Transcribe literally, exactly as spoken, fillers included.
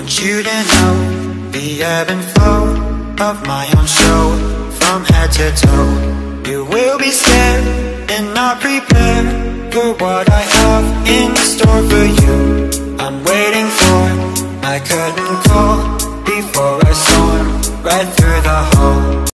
want you to know the ebb and flow of my own show. From head to toe, you will be scared and not prepared for what I have in store for you. I'm waiting for my curtain call before I storm right through the hall.